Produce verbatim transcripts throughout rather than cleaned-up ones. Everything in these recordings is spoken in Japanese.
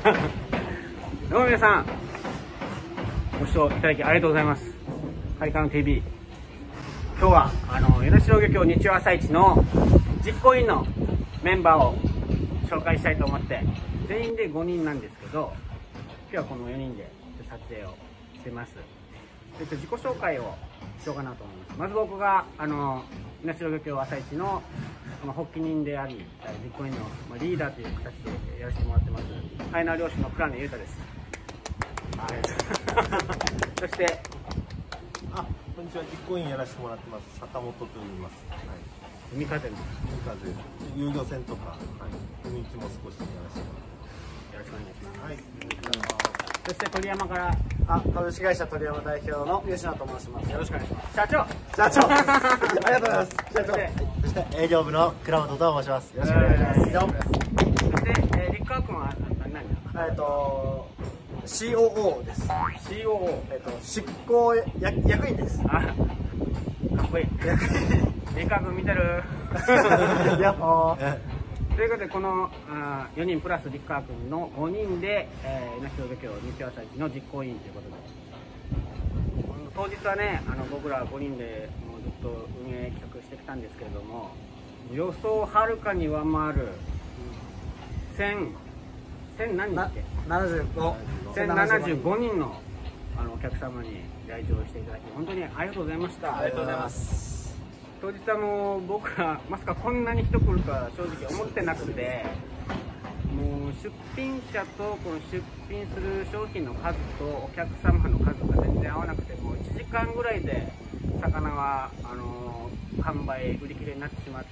どうも皆さん、ご視聴いただきありがとうございます。カリカノ ティービー。今日はあの米代漁協日曜朝市の実行委員のメンバーを紹介したいと思って、全員でごにんなんですけど、今日はこのよにんで撮影をしてます。で自己紹介をしようかなと思います。まず僕があの米代漁協朝市の発起人であり実行委員のリーダーという形でやらせてもらってます、はえなわ漁師の倉根裕太です。そしてあ、こんにちは、実行委員やらせてもらってます坂本と言います。はい、 海風の海風遊漁船とか、はい、海域も少しやらせてもらってよろしくお願いします。 はい、 そして鳥山からあ、株式会社鳥山代表の吉野と申します。よろしくお願いします。 社長社長ありがとうございます。社長。 そして営業部の倉本と申します。よろしくお願いします。 そして、えー、立川君は何何えっと シーオーオー です。 シーオーオー。 えっと執行や役員です。 あ、かっこいい。 役員立川君見てるやっほー。 ということで、このあよにんプラス立川君のごにんで米代漁協日曜朝市の実行委員ということで、当日はね、あの僕らごにんでもうずっと運営企画してきたんですけれども、予想をはるかに上回るせん、せん何人だっけ、 ななじゅうご、 せんななじゅうごにんのあのお客様に来場していただき、本当にありがとうございました。 ありがとうございます。 当日はもう僕らまさかこんなに人来るとは正直思ってなくて、もう出品者とこの出品する商品の数とお客様の数が全然合わなくて、もういちじかんぐらいで魚はあの完売売り切れになってしまって、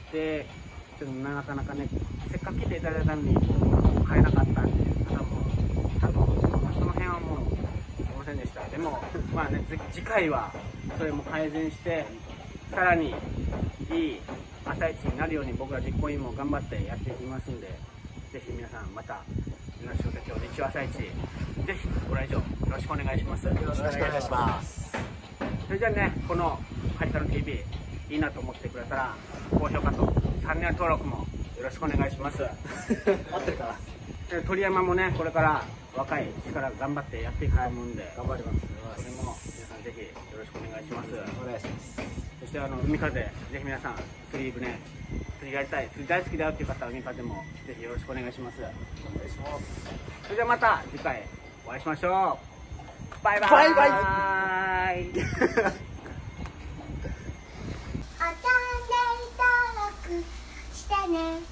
ちょっとなかなかね、せっかく来ていただいたのに買えなかったんで、ただもう多分その辺はもうすいませんでした。でもまあね、次回はそれも改善してさらにいい朝市になるように僕ら実行委員も頑張ってやっていきますんで、ぜひ皆さんまた米代漁協日曜朝市ぜひご来場よろしくお願いします。よろしくお願いします。それじゃあね、このカリカノ ティービー いいなと思ってくれたら高評価とチャンネル登録もよろしくお願いします。 合ってるかな。 鳥山もね、これから若い力頑張ってやっていくと思うんで、 頑張ります。 それも皆さんぜひよろしくお願いします。 お願いします。 そしてあの海風、ぜひ皆さん釣り部ね、釣りやりたい、釣り大好きだよっていう方は海風もぜひよろしくお願いします。お願いします。それではまた次回お会いしましょう。バイバイ。 バイバイ。 チャンネル登録してね。